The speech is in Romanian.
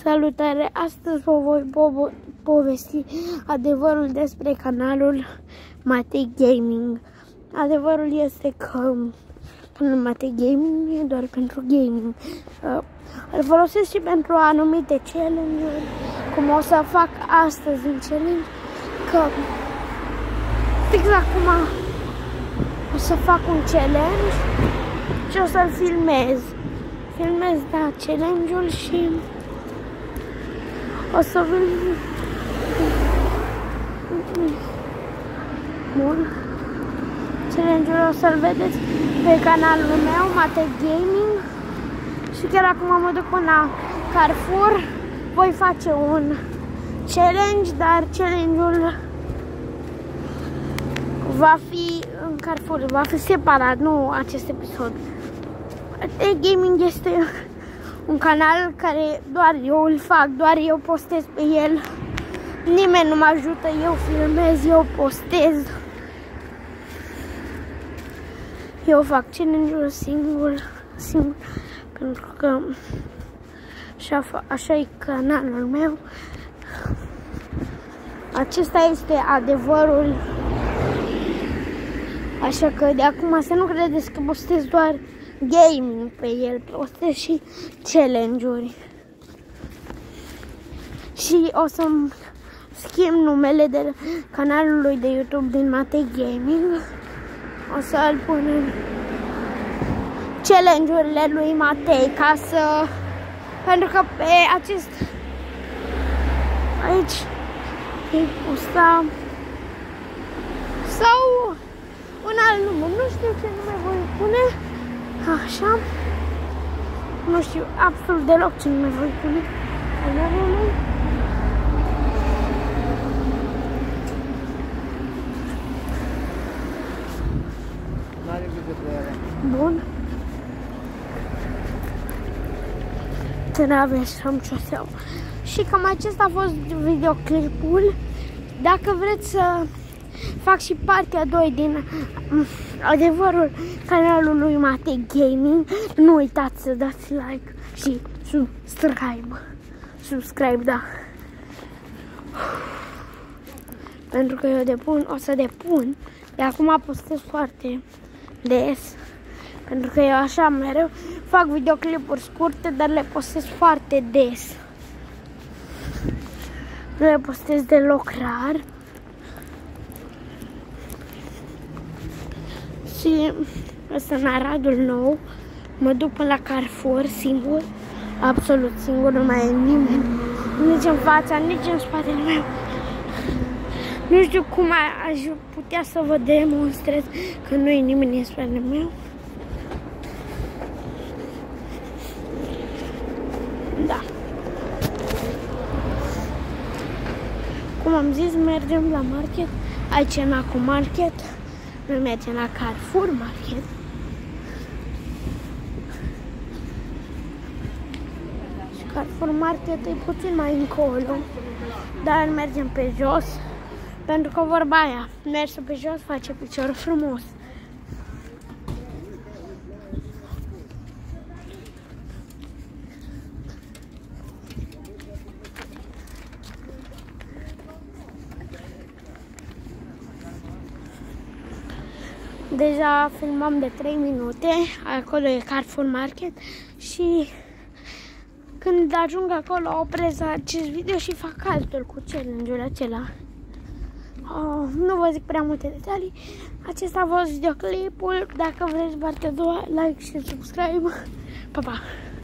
Salutare! Astăzi vă voi povesti adevărul despre canalul Matei Gaming. Adevărul este că Matei Gaming e doar pentru gaming. Îl folosesc și pentru anumite challenge-uri, cum o să fac astăzi un challenge, că fix acum o să fac un challenge și o să-l filmez. Filmez, da, challenge-ul și o să vă... Bun. Challenge-ul o să-l vedeți pe canalul meu, Matei Gaming. Și chiar acum mă duc până la Carrefour. Voi face un challenge, dar challenge-ul va fi în Carrefour, va fi separat, nu acest episod. Matei Gaming este un canal care doar eu îl fac, doar eu postez pe el. Nimeni nu mă ajută, eu filmez, eu postez. Eu fac challenge-ul singur, pentru că așa e canalul meu. Acesta este adevărul. Așa că de acum să nu credeți că postez doar gaming pe el, postez și challenge-uri. Și o să-mi schimb numele de canalului de YouTube din Matei Gaming. O să-l pun în challenge-urile lui Matei, ca să... Pentru că pe acest... Aici e ăsta... Sau un alt nume, nu știu ce nume voi pune. Așa. Nu știu absolut deloc ce nume voi pune. Bun. Traversăm șoseaua. Și cam acesta a fost videoclipul. Dacă vreți să fac și partea 2 din adevărul canalului Matei Gaming, nu uitați să dați like și subscribe, da. Pentru că eu o să depun. De acum postez foarte des. Pentru că eu așa mereu fac videoclipuri scurte, dar le postez foarte des. Nu le postez deloc rar. Și ăsta în Aradul Nou. Mă duc până la Carrefour singur. Absolut singur, nu mai e nimeni. Nici în fața, nici în spatele meu. Nu știu cum aș putea să vă demonstrez că nu e nimeni în spatele meu. Da. Cum am zis, mergem la market. Aici e Naco Market. Noi mergem la Carrefour Market. Și Carrefour Market e puțin mai încolo. Dar mergem pe jos. Pentru că vorba aia, mersul pe jos face picior frumos. Deja filmăm de 3 minute, acolo e Carrefour Market și când ajung acolo opresc acest video și fac altul cu challenge-ul acela. Nu vă zic prea multe detalii. Acesta a fost videoclipul. Dacă vreți partea a doua, like și subscribe. Pa, pa!